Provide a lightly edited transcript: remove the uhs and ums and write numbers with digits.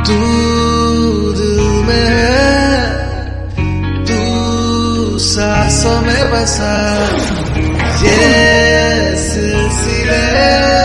तू दिल में है, तू सांसों में बसा, ये सिलसिले